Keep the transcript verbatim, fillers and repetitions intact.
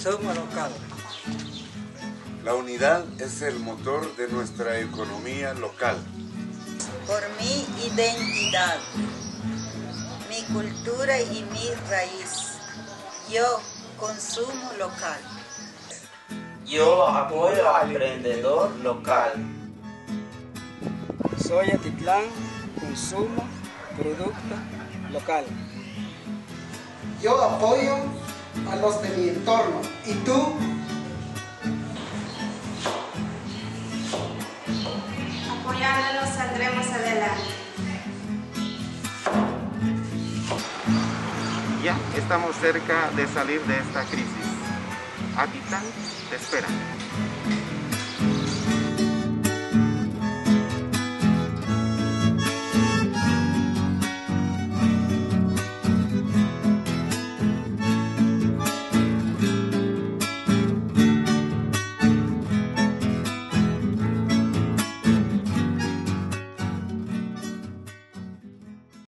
consumo local. La unidad es el motor de nuestra economía local. Por mi identidad, mi cultura y mi raíz, yo consumo local. Yo apoyo al emprendedor local. Soy Atitlán, consumo producto local. Yo apoyo a los de mi entorno. ¿Y tú? Apoyándonos saldremos adelante. Ya estamos cerca de salir de esta crisis. Atitlán te espera.